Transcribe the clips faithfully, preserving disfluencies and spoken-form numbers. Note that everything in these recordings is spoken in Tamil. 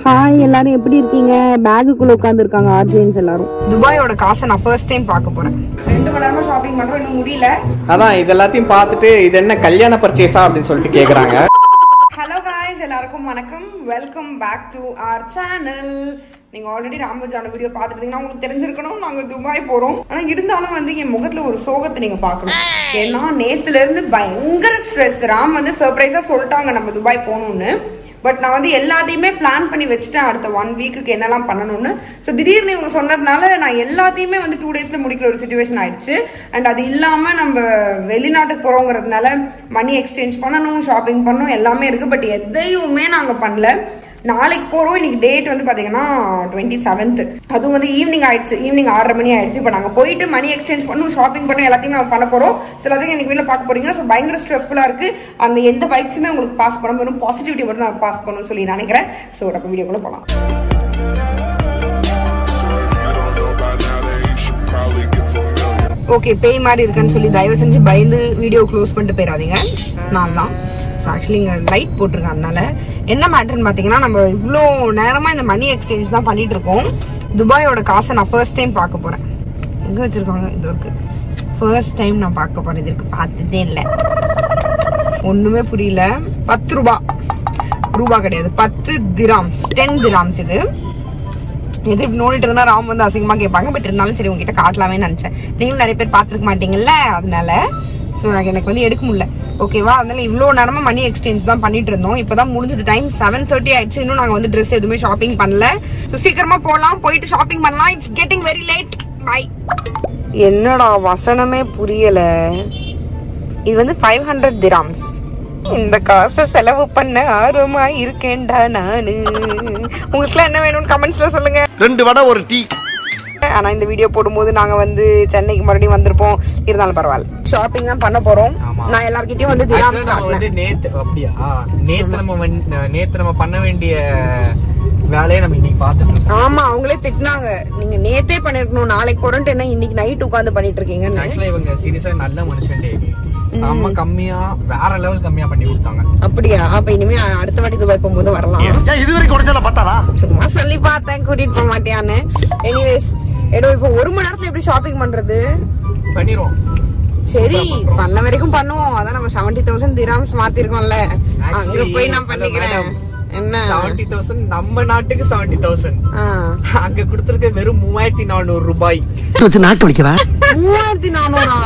ஹாய் எல்லாரும் எப்படி இருக்கீங்க? பேக்குக்குள்ள உட்கார்ந்து இருக்காங்க ஆர்ஜிஎன்ஸ் எல்லாரும். துபாயோட காசை நான் ஃபர்ஸ்ட் டைம் பார்க்க போறேன். ரெண்டு மணி நேரமா ஷாப்பிங் பண்றோம், இன்னும் முடியல. அதான் இது எல்லாத்தையும் பார்த்துட்டு இது என்ன கல்யாண பர்ச்சேஸா அப்படின்னு சொல்லிட்டு கேக்குறாங்க. ஹலோ காய்ஸ், எல்லாருக்கும் வணக்கம். வெல்கம் பேக் டு our சேனல். நீங்க ஆல்ரெடி ராமஜான வீடியோ பார்த்துட்டீங்கன்னா உங்களுக்கு தெரிஞ்சிருக்கணும் நாங்க துபாய் போறோம். ஆனா இருந்தாலும் வந்து என் முகத்துல ஒரு சோகத்தை நீங்க பாக்கணும். ஏன்னா நேத்துல இருந்து பயங்கர ஸ்ட்ரெஸ். ராம் வந்து சர்ப்ரைஸா சொல்லிட்டாங்க நம்ம துபாய் போகணும்னு. பட் நான் வந்து எல்லாத்தையுமே பிளான் பண்ணி வச்சுட்டேன் அடுத்த ஒன் வீக்குக்கு என்னெல்லாம் பண்ணணும்னு. ஸோ திடீர்னு இவங்க சொன்னதுனால நான் எல்லாத்தையுமே வந்து டூ டேஸ்ல முடிக்கிற ஒரு சுச்சுவேஷன் ஆயிடுச்சு. அண்ட் அது இல்லாம நம்ம வெளிநாட்டுக்கு போறோங்கிறதுனால மணி எக்ஸ்சேஞ்ச் பண்ணணும், ஷாப்பிங் பண்ணணும், எல்லாமே இருக்கு. பட் எதையுமே நாங்க பண்ணல. நாளைக்கு போறோம். இன்னைக்கு டேட் வந்து பாத்தீங்கன்னா டுவெண்ட்டி செவன்த். அதுவும் வந்து ஈவினிங் ஆயிடுச்சு, ஈவினிங் ஆறரை மணி ஆயிடுச்சு. இப்போ நாங்க போயிட்டு மணி எக்ஸ்சேஞ்ச் பண்ணணும், ஷாப்பிங் பண்ணணும், எல்லாத்தையும் நம்ம பண்ண போறோம். எல்லாத்தையும் எனக்கு வீட்டில் பார்க்க போறீங்க. ஸோ பயங்கர ஸ்ட்ரெஸ்ஃபுல்லா இருக்கு. அந்த எந்த பைக்ஸுமே உங்களுக்கு பாஸ் பண்ண வெறும் பாசிட்டிவிட்டி மட்டும் நான் பாஸ் பண்ணணும்னு சொல்லி நினைக்கிறேன். ஸோ நம்ம வீடியோக்குள்ள போகலாம். ஓகே, பேய் மாதிரி இருக்குன்னு சொல்லி தயவு செஞ்சு பயந்து வீடியோ க்ளோஸ் பண்ணிட்டு போயிடாதீங்க. நான் தான் ஆக்சுவலி இங்கே லைட் போட்டிருக்கேன். அதனால என்ன மேட்டர்னு பார்த்தீங்கன்னா, நம்ம இவ்வளோ நேரமாக இந்த மணி எக்ஸ்சேஞ்ச் தான் பண்ணிட்டு இருக்கோம். துபாயோட காசை நான் ஃபர்ஸ்ட் டைம் பார்க்க போகிறேன். எங்கே வச்சுருக்காங்க? இது இருக்கு. ஃபர்ஸ்ட் டைம் நான் பார்க்க போகிறேன். இது இருக்கு, பார்த்ததே இல்லை, ஒன்றுமே புரியல. பத்து ரூபா ரூபா கிடையாது, பத்து திராம்ஸ், டென் திராம்ஸ். இது எது இப்படி நோண்டிட்டு இருந்தா ராம் வந்து அசிங்கமாக கேட்பாங்க. பட் இருந்தாலும் சரி உங்ககிட்ட காட்டலாமே நினச்சேன். நீங்களும் நிறைய பேர் பார்த்துருக்க மாட்டீங்கல்ல, அதனால ஸோ எனக்கு வந்து எடுக்க முடியல. ஓகேவா? அதனால இவ்வளோ நேரமா மணி எக்ஸ்சேஞ்ச் தான் பண்ணிட்டு இருந்தோம். இப்போதான் முடிஞ்சது. டைம் செவன் தேர்ட்டி ஆயிடுச்சு. இன்னும் நாங்கள் வந்து ட்ரெஸ் எதுவுமே ஷாப்பிங் பண்ணல. சீக்கிரமா போகலாம், போயிட்டு ஷாப்பிங் பண்ணலாம். It's getting very late. Bye. என்னடா வசனமே புரியல. இது வந்து ஃபைவ் ஹண்ட்ரட் திராம்ஸ். இந்த காசை செலவு பண்ண ஆர்வமா இருக்கேன்டா நானு. உங்களுக்கு என்ன வேணும்னு கமெண்ட்ஸ்ல சொல்லுங்க. ரெண்டு வடை ஒரு டீ. ஆனா இந்த வீடியோ போடும்போது நாங்க வந்து சென்னைக்கு மறுபடியும் வந்திருப்போம். இருந்தாலும் பரவாயில்ல, ஷாப்பிங் தான் பண்ண போறோம். நான் எல்லார்கிட்டயும் வந்து திராம்ஸ் காட்டினேன். நேத்து அப்படியா? நேத்து நம்ம நேத்து நம்ம பண்ண வேண்டிய வேலையை நம்ம இன்னைக்கு பார்த்துட்டோம். ஆமா, அவங்களே திட்டினாங்க, நீங்க நேத்தே பண்ணிருக்கணும், நாளைக்கு போறேன்ட்டு என்ன இன்னைக்கு நைட் உட்கார்ந்து பண்ணிட்டு இருக்கீங்க. ஆக்சுவலா இவங்க சீரியஸா நல்ல மனுஷன். செம்ம கம்மியா, வேற லெவல் கம்மியா பண்ணி கொடுத்தாங்க. அப்படியா? அப்ப இனிமே அடுத்த வாட்டி துபாய் போகும்போது வரலாம். இது வரைக்கும் உடச்சல பார்த்தாரா? சும்மா சொல்லி பார்த்தேன், கூட்டிட்டு போக மாட்டியான்னு. எனிவேஸ், ஏடோ இப்போ ஒரு மணி நேரத்துல எப்படி ஷாப்பிங் பண்றது? பண்ணிடுவோம். சரி, பண்ண வரைக்கும் பண்ணுவோம். அதான் நம்ம செவன்டி தௌசண்ட் திராம்ஸ் மாத்திருக்கோம்ல, அங்க போய் நான் பண்ணிக்கிறேன். என்ன செவன்டி தௌசண்ட்? நம்ம நாட்டுக்கு செவன்டி தௌசண்ட், அங்க கொடுத்திருக்க வெறும் மூவாயிரத்தி நானூறு ரூபாய். நாட்டு வலிக்கவா? மூவாயிரத்தி நானூறா?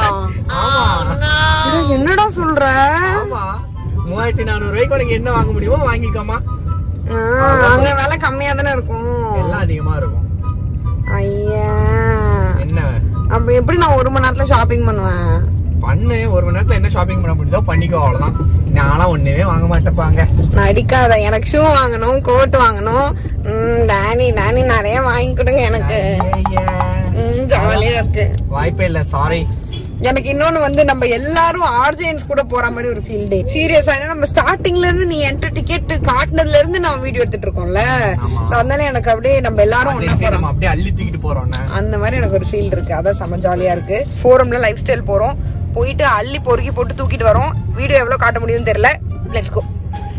என்னடா சொல்ற? மூவாயிரத்தி நானூறு ரூபாய்க்கு உனக்கு என்ன வாங்க முடியுமோ வாங்கிக்கோமா. அங்க விலை கம்மியா தானே இருக்கும். எல்லாம் அதிகமா இருக்கும். ஐயா, என்ன அப்ப எப்படி நான் ஒரு மணி நேரத்துல ஷாப்பிங் பண்ணுவேன்? பண்ணு, ஒரு மணி நேரத்துல என்ன ஷாப்பிங் பண்ண முடியுதோ பண்ணிக்கோ, அவ்வளவுதான். நான்லாம் ஒண்ணுமே வாங்க மாட்டேப்பாங்க. நான் அடிக்காத. எனக்கு ஷூ வாங்கணும், கோட் வாங்கணும். டானி டானி நிறைய வாங்கி கொடுங்க எனக்கு. ஜாலியா இருக்கு. வாய்ப்பே இல்ல, சாரி. எனக்கு இன்னொன்னு வந்து நம்ம எல்லாரும் ஆர்ஜிஎன்ஸ் கூட போற மாதிரி ஒரு ஃபீல் டே. சீரியஸா நம்ம ஸ்டார்டிங்ல இருந்து நீ என்ட்ரி டிக்கெட் காட்டினதுல இருந்து நம்ம வீடியோ எடுத்துட்டு இருக்கோம்ல. அதனால எனக்கு அப்படியே நம்ம எல்லாரும் அப்படியே அள்ளி தூக்கிட்டு போறோம். அந்த மாதிரி எனக்கு ஒரு ஃபீல் இருக்கு. அதான் செம ஜாலியா இருக்கு. ஃபோரம்ல லைஃப் ஸ்டைல் போறோம், போயிட்டு அள்ளி பொறுக்கி போட்டு தூக்கிட்டு வரோம். வீடியோ எவ்வளவு காட்ட முடியும்னு தெரியல. Let's go.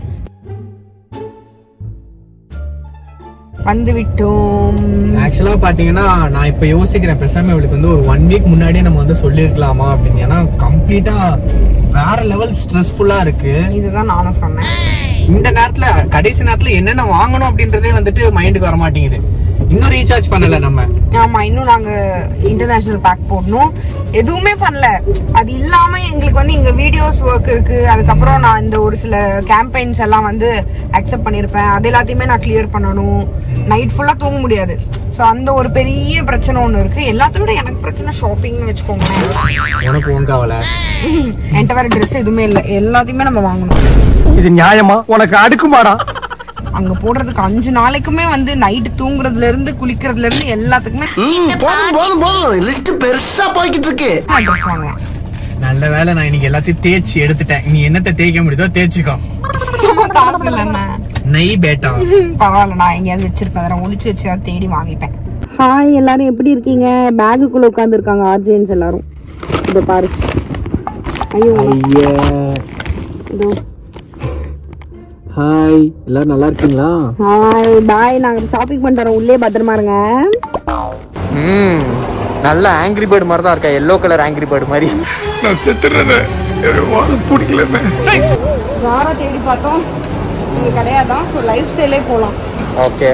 வந்து விட்டோம். ஆக்சுவலா பாத்தீங்கன்னா நான் இப்ப யோசிக்கிறேன், பேசாம இவளுக்கு வந்து ஒரு ஒன் வீக் முன்னாடியே நம்ம வந்து சொல்லிருக்கலாமா அப்படின்னு. ஏன்னா கம்ப்ளீட்டா வேற லெவல் ஸ்ட்ரெஸ்ஃபுல்லா இருக்கு. இதுதான் நானும் சொன்னேன். இந்த நேரத்துல கடைசி நேரத்துல என்னென்ன வாங்கணும் அப்படின்றதே வந்துட்டு மைண்டுக்கு வர மாட்டேங்குது. இன்னும் ரீசார்ஜ் பண்ணல நம்ம. ஆமா, இன்னும் நாங்க இன்டர்நேஷனல் பேக் போடணும். எதுவுமே பண்ணல. அது இல்லாம எங்களுக்கு வந்து இங்க வீடியோஸ் ஒர்க் இருக்கு. அதுக்கப்புறம் நான் இந்த ஒரு சில கேம்பெயின்ஸ் எல்லாம் வந்து அக்செப்ட் பண்ணிருப்பேன். அது எல்லாத்தையுமே நான் கிளியர் பண்ணணும். நைட் ஃபுல்லா தூங்க முடியாது. சோ அந்த ஒரு பெரிய பிரச்சனை ஒண்ணு இருக்கு. எல்லாத்தோட எனக்கு பிரச்சனை ஷாப்பிங்னு வச்சுக்கோங்க. எனக்கு உங்கவல என்கிட்ட வேற ட்ரெஸ் எதுவுமே இல்ல, எல்லாத்தையுமே நம்ம வாங்கணும். இது நியாயமா? உனக்கு அடுக்குமாடா? அங்க போடுறதுக்கு அஞ்சு நாளைக்குமே வந்து நைட்டு தூங்குறதுல இருந்து குளிக்கிறதுல இருந்து எல்லாத்துக்குமே போதும் போதும் போதும் லிஸ்ட் பெருசா போய்கிட்டு இருக்கு. ட்ரெஸ் வாங்குவேன். நல்ல வேலை நான் இன்னைக்கு எல்லாத்தையும் தேய்ச்சி எடுத்துட்டேன். நீ என்னத்தை தேய்க்க முடியுதோ தேய்ச்சிக்கோ. காசு இல்லைன்னா நெய் பேட்டா பரவாயில்ல, நான் எங்கேயாவது வச்சிருப்பேன், அதெல்லாம் ஒளிச்சு வச்சு தேடி வாங்கிப்பேன். ஹாய் எல்லாரும் எப்படி இருக்கீங்க? பேக்குக்குள்ள உட்கார்ந்து இருக்காங்க ஆர்ஜிஎன்ஸ் எல்லாரும். இத பாரு. ஐயோ ஐயா, இதோ ஹாய், எல்லாரும் நல்லா இருக்கீங்களா? ஹாய் பாய், நாங்க ஷாப்பிங் பண்ணிட்டு வரோம், உள்ளே பத்திரமா இருங்க. ம், நல்ல ஆங்கிரி பேர்டு மாதிரி தான் இருக்கா, எல்லோ கலர் ஆங்கிரி பேர்டு மாதிரி. நான் செத்துறேன், வாழ பிடிக்கலமே. ராரா தேடி பார்த்தோம், இங்க கிடையாதான். ஸோ லைஃப் ஸ்டைலே போகலாம். ஓகே,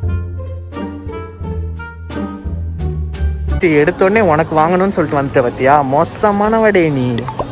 எடுத்தோடனே உனக்கு வாங்கணும்னு சொல்லிட்டு வந்துட்ட பத்தியா, மோசமானவடே நீ.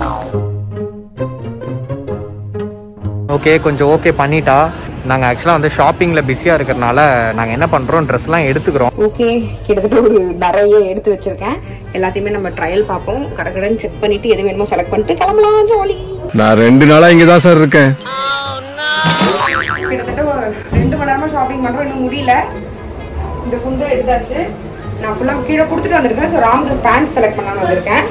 ஓகே, கொஞ்சம் ஓகே பண்ணிட்டா. நாங்கள் ஆக்சுவலாக வந்து ஷாப்பிங்கில் பிஸியாக இருக்கிறனால நாங்கள் என்ன பண்ணுறோம், ட்ரெஸ்லாம் எடுத்துக்கிறோம். ஓகே, கிட்டத்தட்ட ஒரு நிறைய எடுத்து வச்சிருக்கேன். எல்லாத்தையுமே நம்ம ட்ரையல் பார்ப்போம். கரெக்டாக செக் பண்ணிட்டு எது வேணுமோ செலக்ட் பண்ணிட்டு கிளம்பலாம். ஜாலி. நான் ரெண்டு நாளா இங்க தான் சார் இருக்கேன். கிட்டத்தட்ட ரெண்டு மணி நேரமா ஷாப்பிங் பண்றோம், இன்னும் முடியல. இந்த குண்டு எடுத்தாச்சு. நான் ஃபுல்லா கீழே கொடுத்துட்டு வந்திருக்கேன். ஸோ ராம்க்கு பேண்ட் செலக்ட் பண்ணான்னு வந்திருக்கேன்.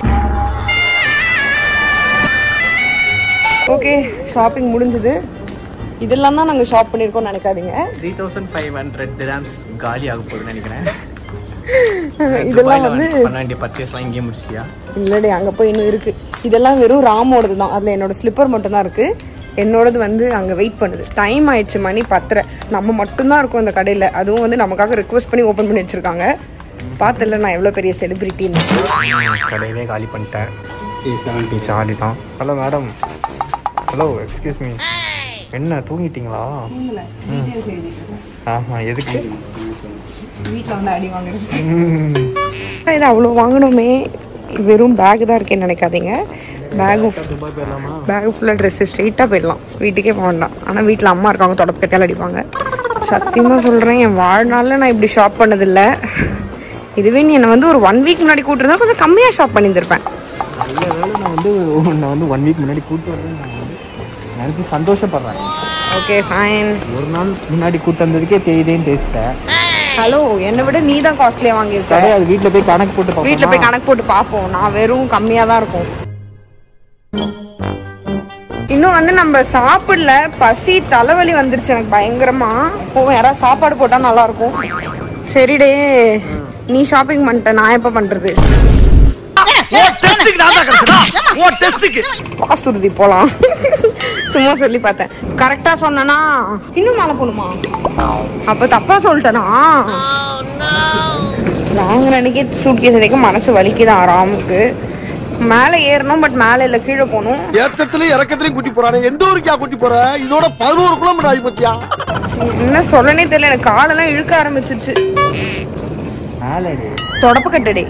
ஓகே, ஷாப்பிங் முடிஞ்சது. இதெல்லாம் தான் நாங்கள் ஷாப் பண்ணியிருக்கோம்னு நினைக்காதீங்க. Three thousand five hundred dirhams காலி ஆக போகுதுன்னு நினைக்கிறேன். இதெல்லாம் வந்து பண்ண வேண்டிய பர்ச்சேஸ்லாம் இங்கே முடிச்சிட்டியா? இல்லடி, அங்கே போய் இன்னும் இருக்கு. இதெல்லாம் வெறும் ராமோடது தான். அதில் என்னோட ஸ்லிப்பர் மட்டும் தான் இருக்கு. என்னோடது வந்து அங்கே வெயிட் பண்ணுது. டைம் ஆயிடுச்சு, மணி பத்தரை. நம்ம மட்டும்தான் இருக்கோம் இந்த கடையில். அதுவும் வந்து நமக்காக ரிக்வெஸ்ட் பண்ணி ஓப்பன் பண்ணி வச்சிருக்காங்க. பார்த்தல நான் எவ்வளோ பெரிய செலிபிரிட்டின்னு. கடையிலே காலி பண்ணிட்டேன். ஜாலி தான். Hello madam. Hello, excuse me. என்ன தூங்கிட்டீங்களா? ஆமாம், எதுக்கு? வீட்டில் வந்து அடி வாங்குறது. இது அவ்வளோ வாங்கணுமே, வெறும் பேக் தான் இருக்கேன்னு நினைக்காதீங்க. பேகும் பேகு ஃபுல்லாக ட்ரெஸ்ஸு, ஸ்ட்ரெயிட்டாக போயிடலாம், வீட்டுக்கே போக வேண்டாம். ஆனால் வீட்டில் அம்மா இருக்காங்க, தொடப்பு கட்டால் அடிப்பாங்க. சத்தியமாக சொல்கிறேன், என் வாழ்நாளில் நான் இப்படி ஷாப் பண்ணதில்லை. இதுவே நீ என்னை வந்து ஒரு ஒன் வீக் முன்னாடி கூப்பிட்டுருந்தா கொஞ்சம் கம்மியாக ஷாப் பண்ணியிருந்திருப்பேன். நல்ல வேலை நான் வந்து நான் வந்து ஒன் வீக் முன்னாடி கூப்பிட்டு வரேன், நான் வந்து நினச்சி சந்தோஷப்படுறேன். Okay fine. ஒரு நாள் முன்னாடி கூப்பிட்டு வந்ததுக்கே தேய்தேன்னு பேசிட்டேன். ஹலோ, என்னை விட நீ தான் காஸ்ட்லியாக வாங்கியிருக்க. அது வீட்டில் போய் கணக்கு போட்டு வீட்டில் போய் கணக்கு போட்டு பார்ப்போம். நான் வெறும் கம்மியாக தான் இருக்கும். இன்னும் வந்து நம்ம சாப்பிடல, பசி தலைவலி வந்துருச்சு எனக்கு பயங்கரமா. போவோம், யாராவது சாப்பாடு போட்டால் நல்லா இருக்கும். சரிடே, நீ ஷாப்பிங் பண்ணிட்ட, நான் எப்போ பண்றது? வாசுருதி போலாம். சும்மா சொல்லி பார்த்தேன். கரெக்டா சொன்னா இன்னும் மேல போணுமா? அப்ப தப்பா சொல்லிட்டனா? வாங்குற அன்னைக்கு சூட் கேஸ் வரைக்கும் மனசு வலிக்குதான் ராமுக்கு. மேல ஏறணும், பட் மேல இல்ல, கீழே போகணும். ஏத்தத்திலயும் இறக்கத்திலயும் கூட்டி போறானே, எந்த ஊருக்கா கூட்டி போற? இதோட பதினோரு கிலோமீட்டர் ஆகி போச்சியா? என்ன சொல்லனே தெரியல, எனக்கு காலெல்லாம் இழுக்க ஆரம்பிச்சிச்சு. தொடப்பு கட்டடி.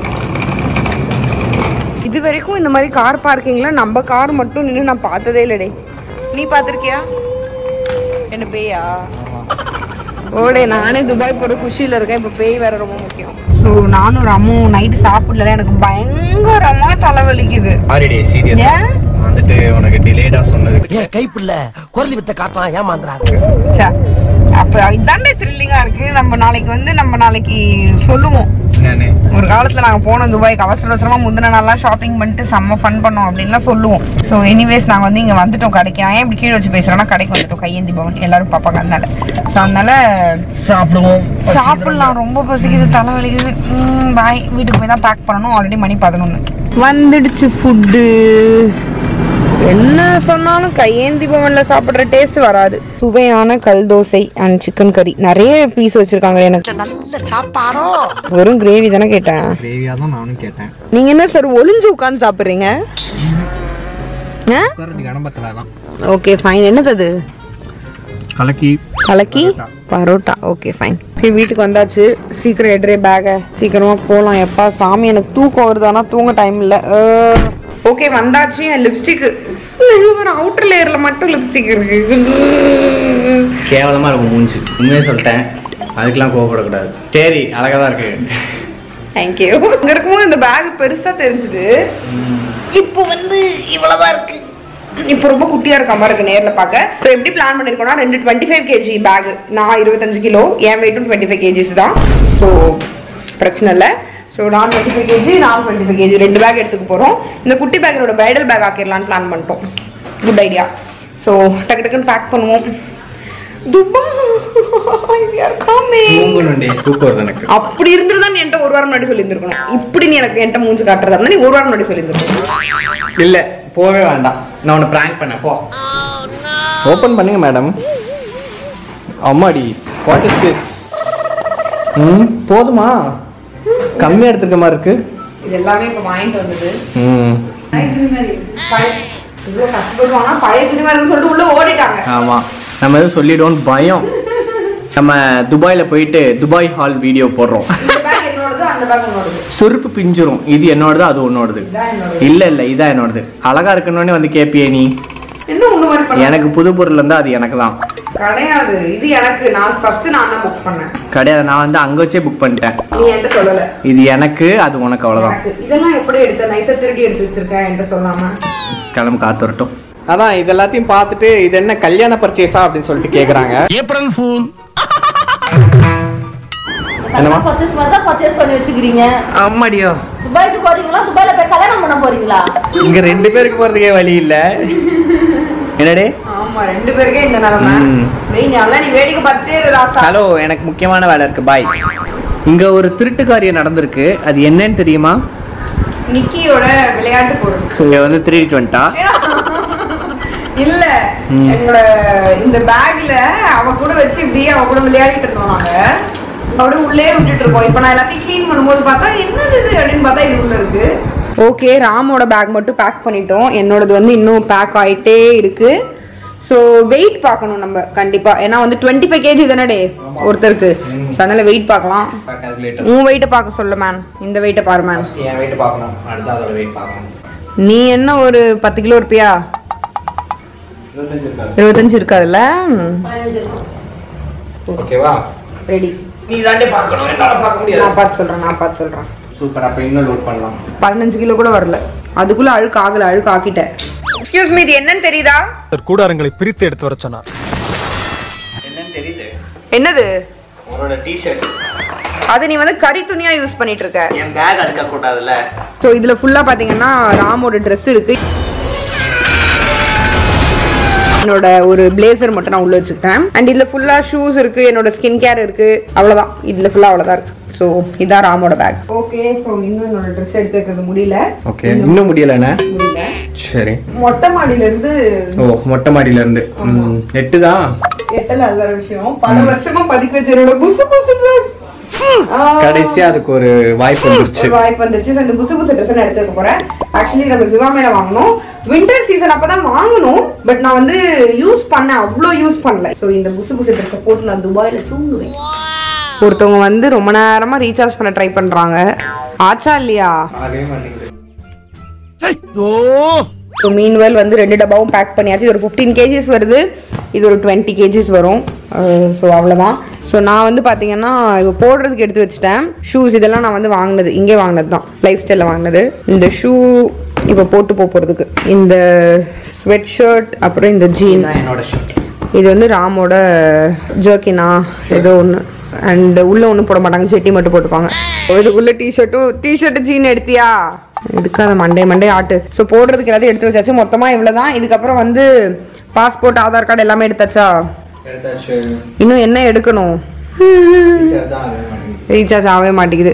இது வரைக்கும் இந்த மாதிரி கார் பார்க்கிங்ல நம்ம கார் மட்டும் நின்று நான் பார்த்ததே இல்லடே. நீ பார்த்திருக்கியா? என்ன பேயா? ஓடே, நானே துபாய் போற குஷியில இருக்கேன். இப்ப பேய் வேற ரொம்ப முக்கியம். ஸோ நானும் ரம்மும் நைட்டு சாப்பிடல, எனக்கு பயங்கரமா தலைவலிக்குது. ஏன் வந்துட்டு உனக்கு டிலேடா சொன்னது? ஏன் கைப்பில்ல குரலி வித்த காட்டலாம், ஏமாந்துறாங்க. அப்ப இதாண்டே த்ரில்லிங்கா இருக்கு. நம்ம நாளைக்கு வந்து நம்ம நாளைக்கு சொல்லுவோம். ஒரு காலத்துல நாங்க போனோம் துபாய்க்கு, அவசர அவசரமா முந்தின நாளா ஷாப்பிங் பண்ணிட்டு செம்ம ஃபன் பண்ணோம் அப்படின்லாம் சொல்லுவோம். ஸோ எனிவேஸ் நாங்க வந்து இங்க வந்துட்டோம் கடைக்கு. நான் ஏன் இப்படி கீழே வச்சு பேசுறேன்னா, கடைக்கு வந்துட்டோம். கையேந்தி பவன் எல்லாரும் பார்ப்பாங்க, அதனால அதனால சாப்பிடுவோம். சாப்பிடலாம், ரொம்ப பசிக்குது, தலைவலிக்குது. பாய், வீட்டுக்கு போய் தான் பேக் பண்ணணும். ஆல்ரெடி மணி பதினொன்னு வந்துடுச்சு. ஃபுட்டு என்ன சொன்னாலும் கையேந்தி பவன்ல சாப்பிடுற டேஸ்ட் வராது. சுவையான கல் தோசை அண்ட் சிக்கன் கறி, நிறைய பீஸ் வச்சிருக்காங்க. எனக்கு நல்ல சாப்பாடோ. வெறும் கிரேவி தானே கேட்டேன். கிரேவியா தான் நானும் கேட்டேன். நீங்க என்ன சார் ஒளிஞ்சு உட்கார்ந்து சாப்பிடுறீங்க? Okay fine. என்னது அது? கலக்கி கலக்கி பரோட்டா. Okay fine. வீட்டுக்கு வந்தாச்சு. சீக்கிரம் எடுறே பேக, சீக்கிரமா போலாம். எப்பா சாமி, எனக்கு தூக்கம் வருது, ஆனா தூங்க டைம் இல்ல. ஓகே வந்தாச்சு. என் லிப்ஸ்டிக் ஒரு அவுட்டர் லேயர்ல மட்டும் லிப்ஸ்டிக் இருக்கு. கேவலமா இருக்கும் மூஞ்சி, உண்மையே சொல்லிட்டேன். அதுக்கெல்லாம் கோவப்படக்கூடாது. சரி, அழகா தான் இருக்கு. தேங்க்யூ. இங்க இருக்கும்போது இந்த பேக் பெருசா தெரிஞ்சுது, இப்போ வந்து இவ்வளவுதான் இருக்கு. இப்போ ரொம்ப குட்டியா இருக்க மாதிரி இருக்கு நேர்ல பார்க்க. இப்போ எப்படி பிளான் பண்ணிருக்கோம்னா, ரெண்டு டுவெண்ட்டி ஃபைவ் கேஜி பேக், நான் இருபத்தஞ்சு கிலோ, என் வெயிட்டும் டுவெண்ட்டி ஃபைவ் கேஜிஸ் தான். ஸோ பிரச்சனை இல்லை. ஸோ நான் டுவெண்ட்டி ஃபைவ் கேஜி, நான் டுவெண்ட்டி ஃபைவ் கேஜி ரெண்டு பேக் எடுத்துக்க போகிறோம். இந்த குட்டி பேக்கரோட பிரைடல் பேக் ஆக்கிடலான்னு பிளான் பண்ணிட்டோம். Good idea. ஸோ டக்கு டக்குன்னு பேக் பண்ணுவோம். அப்படி இருந்துதான் என்கிட்ட ஒரு வாரம் முன்னாடி சொல்லி இருந்திருக்கணும். இப்படி நீ எனக்கு என்கிட்ட மூஞ்சி காட்டுறதா இருந்தா நீ ஒரு வாரம் முன்னாடி சொல்லி இருந்திருக்கணும். இல்ல போவே வேண்டாம், நான் உன்னை பிராங்க் பண்ணேன். போ ஓப்பன் பண்ணுங்க மேடம். அம்மாடி வாட் இஸ் திஸ்? ம் போதுமா? கம்மியாக எடுத்துருக்க மாதிரி இருக்கு. இது எல்லாமே இப்போ வாங்கிட்டு வந்தது. ம் இவ்வளோ கஷ்டப்படுவாங்க, பழைய துணிமணின்னு சொல்லிட்டு உள்ள ஓடிட்டாங்க. ஆமாம், நம்ம எதுவும் சொல்லிடுவோம் பயம். நம்ம துபாயில் போயிட்டு துபாய் ஹால் வீடியோ போடுறோம். சுருப்பு பிஞ்சிரும். இது என்னோடது, அது உன்னோடது. இல்ல இல்ல இதான் என்னோடது. அழகா இருக்கணும்னு வந்து கேப்பியே நீ. எனக்கு புது பொருள் இருந்தா அது எனக்கு தான் கிடையாது. இது எனக்கு, நான் ஃபர்ஸ்ட் நான் தான் புக் பண்ணேன். கிடையாது, நான் வந்து அங்க வச்சே புக் பண்ணிட்டேன். நீ என்கிட்ட சொல்லல. இது எனக்கு, அது உனக்கு, அவ்வளவுதான். இதெல்லாம் எப்படி எடுத்த? நைஸா திருடி எடுத்து வச்சிருக்கேன் என்கிட்ட சொல்லாம. கிளம்பு, காத்து வரட்டும். அதான் இது எல்லாத்தையும் பார்த்துட்டு இது என்ன கல்யாண பர்ச்சேஸா அப்படின்னு சொல்லிட்டு கேக்குறாங்க. ஏப்ரல் ஃபூல் என்னமா பர்ச்சேஸ் பண்ணா பர்ச்சேஸ் பண்ணி வச்சிருக்கீங்க? ஆமாடியோ. துபாய்க்கு போறீங்களா? துபாய்ல போய் கல்யாணம் பண்ண போறீங்களா? இங்க ரெண்டு பேருக்கு போறதுக்கே வழி இல்ல. என்னடே? ஆமா, ரெண்டு பேருக்கே இந்த நிலைமை. வெய் நல்லா நீ வேடிக்கை பார்த்துட்டே இரு ராசா. ஹலோ, எனக்கு முக்கியமான வேலை இருக்கு, பை. இங்க ஒரு திருட்டு காரியம் நடந்திருக்கு. அது என்னன்னு தெரியுமா? நிக்கியோட விளையாட்டு பொருள். சோ இங்க வந்து திருடிட்டு வந்துட்டா. இல்ல, என்னோட இந்த பேக்ல அவ கூட வச்சு இப்படி அவ கூட விளையாடிட்டு இருந்தோம். நாங்க அப்படியே உள்ளே விட்டுட்டு இருக்கோம். இப்ப நான் எல்லாத்தையும் கிளீன் பண்ணும்போது பார்த்தா என்னது இது அப்படின்னு பார்த்தா இது உள்ள இருக்கு. ஓகே, ராமோட பேக் மட்டும் பேக் பண்ணிட்டோம். என்னோடது வந்து இன்னும் பேக் ஆயிட்டே இருக்கு. ஸோ வெயிட் பார்க்கணும் நம்ம கண்டிப்பா. ஏன்னா வந்து டுவெண்ட்டி ஃபைவ் கேஜி தானே ஒருத்தருக்கு. அதனால வெயிட் பார்க்கலாம். உன் வெயிட்டை பார்க்க சொல்ல மேன். இந்த வெயிட்டை பாரு மேன். நீ என்ன ஒரு பத்து கிலோ இருப்பியா? இருபத்தஞ்சு இருக்காதுல்ல? ஓகேவா, ரெடி. நீ தாண்டே பார்க்கணும், என்னால பார்க்க முடியாது. நான் பார்த்து சொல்றேன், நான் பார்த்து சொல்றேன். சூப்பர். அப்ப இன்னும் லோட் பண்ணலாம். பதினஞ்சு கிலோ கூட வரல. அதுக்குள்ள அழுக்கு ஆகல, அழுக்கு ஆக்கிட்டேன். எக்ஸ்கியூஸ் மீ, இது என்னன்னு தெரியுதா? கூடாரங்களை பிரித்து எடுத்து வர சொன்னார். என்னன்னு தெரியுது? என்னது? உன்னோட டி-ஷர்ட். அது நீ வந்து கறி துணியா யூஸ் பண்ணிட்டு இருக்க. என் பேக் அழுக்க கூடாதுல. சோ இதுல ஃபுல்லா பாத்தீங்கன்னா ராமோட Dress இருக்கு. என்னோட ஒரு பிளேசர் மட்டும் நான் உள்ள வச்சுக்கிட்டேன். அண்ட் இதுல ஃபுல்லா ஷூஸ் இருக்கு, என்னோட ஸ்கின் கேர் இருக்கு. அவ்வளவுதான், இதுல ஃபுல்லா அவ்வளவுதான் இருக்கு. சோ இதான் ராமோட பேக். ஓகே, சோ இன்னும் என்னோட Dress எடுத்து வைக்கிறது முடியல. ஓகே, இன்னும் முடியலண்ணே. முடியல. சரி, மொட்டை மாடியில இருந்து. ஓ, மொட்டை மாடியில இருந்து. எட்டுதான். எட்டல அது வேற விஷயம். பல வருஷமா பதிக்க வச்ச என்னோட புசு புசு Dress கடைசியா அதுக்கு ஒரு வாய்ப்பு வந்துருச்சு. வாய்ப்பு வந்துருச்சு. இந்த புசு புசு Dress நான் எடுத்து வைக்க போறேன். ஆக்சுவலி நம்ம சிவாமேல வாங்கணும். வின்டர் சீசன் அப்பதான் வாங்கணும். பட் நான் வந்து யூஸ் பண்ண அவ்வளோ யூஸ் பண்ணல. சோ இந்த புசு புசு Dress போட்டு நான் துபாயில தூங்குவேன். ஒருத்தவங்க வந்து ரொம்ப நேரமா ரீசார்ஜ் பண்ண ட்ரை பண்றாங்க. ஆச்சா இல்லையா? மீன்வெல் வந்து ரெண்டு டப்பாவும் பேக் பண்ணியாச்சு. இது ஒரு ஃபிஃப்டீன் கேஜிஸ் வருது, இது ஒரு டுவெண்ட்டி கேஜிஸ் வரும். ஸோ அவ்வளோதான். ஸோ நான் வந்து பார்த்தீங்கன்னா இப்போ போடுறதுக்கு எடுத்து வச்சுட்டேன். ஷூஸ் இதெல்லாம் நான் வந்து வாங்கினது, இங்கே வாங்கினது தான், லைஃப் ஸ்டைலில் வாங்கினது. இந்த ஷூ இப்போ போட்டு போகிறதுக்கு, இந்த ஸ்வெட் ஷர்ட், அப்புறம் இந்த ஜீன். என்னோட ஷர்ட் இது வந்து ராமோட ஜர்க்கினா ஏதோ ஒன்று. அண்ட் உள்ள ஒன்றும் போட மாட்டாங்க, ஜெட்டி மட்டும் போட்டுப்பாங்க. இதுக்குள்ள டிஷர்ட்டும் டிஷர்ட்டு ஜீன் எடுத்தியா? எடுக்காத, மண்டே மண்டே ஆட்டு. ஸோ போடுறதுக்கு எல்லாத்தையும் எடுத்து வச்சாச்சு. மொத்தமாக இவ்வளோதான். இதுக்கப்புறம் வந்து பாஸ்போர்ட், ஆதார் கார்டு எல்லாமே எடுத்தாச்சா? இன்னும் என்ன எடுக்கணும்? ரீசார்ஜ் ஆகவே மாட்டேங்குது.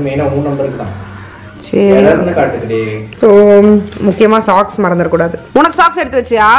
சரி, ஸோ முக்கியமாக சாக்ஸ் மறந்துடக்கூடாது. உனக்கு சாக்ஸ் எடுத்து வச்சியா?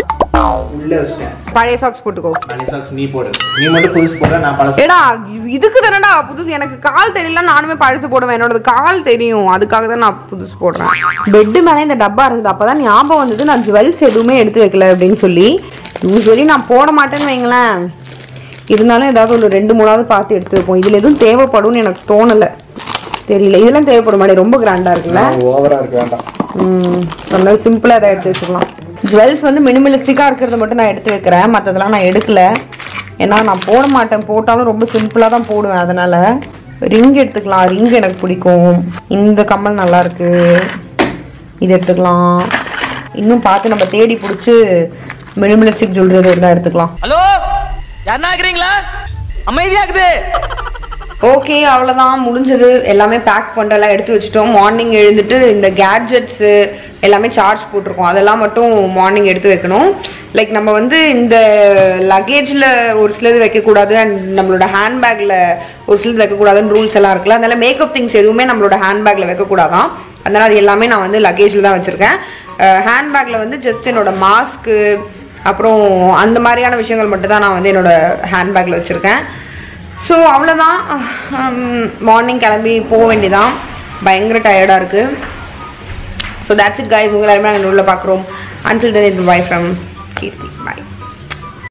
பழைய சாக்ஸ் போட்டுக்கோ. பழைய சாக்ஸ் நீ போடு, நீ மட்டும் புதுசு போடு, நான் பழசு. ஏடா இதுக்கு தானடா புதுசு. எனக்கு கால் தெரியல, நானுமே பழசு போடுவேன். என்னோட கால் தெரியும், அதுக்காக தான் நான் புதுசு போடுறேன். பெட்டு மேலே இந்த டப்பா இருந்தது, அப்பதான் ஞாபகம் வந்தது நான் ஜுவல்ஸ் எதுவுமே எடுத்து வைக்கல அப்படின்னு சொல்லி. யூஸ்வலி நான் போட மாட்டேன்னு வைங்களேன். இருந்தாலும் ஏதாவது ஒரு ரெண்டு மூணாவது பார்த்து எடுத்து வைப்போம். இதுல எதுவும் தேவைப்படும்னு எனக்கு தோணல, தெரியல. இதெல்லாம் தேவைப்படும் மாதிரி ரொம்ப கிராண்டா இருக்குல்ல? ஓவரா இருக்கு, வேண்டாம். ம், அதனால சிம்பிளா அதை எடுத்து வச்சுக்கலாம். ஜுவல்ஸ் வந்து மினிமலிஸ்டிக்கா இருக்கிறத மட்டும் நான் எடுத்து வைக்கிறேன், மற்றதெல்லாம் நான் எடுக்கல. ஏன்னா நான் போட மாட்டேன், போட்டாலும் ரொம்ப சிம்பிளா தான் போடுவேன். அதனால ரிங் எடுத்துக்கலாம், ரிங் எனக்கு பிடிக்கும். இந்த கம்மல் நல்லா இருக்கு, இது எடுத்துக்கலாம். இன்னும் பார்த்து நம்ம தேடி பிடிச்சி மினிமலிஸ்டிக் ஜுவல்லரி இருந்தா எடுத்துக்கலாம். ஹலோ, யாரா இருக்கீங்களா? அமைதியாக்குது. ஓகே, அவ்வளோதான், முடிஞ்சது. எல்லாமே பேக் பண்ணிட்டு எல்லாம் எடுத்து வச்சுட்டோம். மார்னிங் எழுந்துட்டு இந்த கேட்ஜெட்ஸு எல்லாமே சார்ஜ் போட்டிருக்கோம், அதெல்லாம் மட்டும் மார்னிங் எடுத்து வைக்கணும். லைக் நம்ம வந்து இந்த லக்கேஜில் ஒரு சிலது வைக்கக்கூடாது, அண்ட் நம்மளோட ஹேண்ட்பேக்கில் ஒரு சிலது வைக்கக்கூடாதுன்னு ரூல்ஸ் எல்லாம் இருக்குல்ல. அதனால மேக்கப் திங்ஸ் எதுவுமே நம்மளோட ஹேண்ட்பேக்கில் வைக்கக்கூடாதான். அதனால் அது எல்லாமே நான் வந்து லக்கேஜில் தான் வச்சுருக்கேன். ஹேண்ட்பேக்கில் வந்து ஜஸ்ட் என்னோட மாஸ்க்கு அப்புறம் அந்த மாதிரியான விஷயங்கள் மட்டும் தான் நான் வந்து என்னோட ஹேண்ட்பேக்கில் வச்சுருக்கேன். ஸோ அவ்வளோதான். மார்னிங் கிளம்பி போக வேண்டியதான். பயங்கர டயர்டாக இருக்குது. So that's it guys. உங்களை எல்லாருமே நாங்கள் உள்ள பார்க்குறோம். Until then, it's bye from Keerthi. Bye.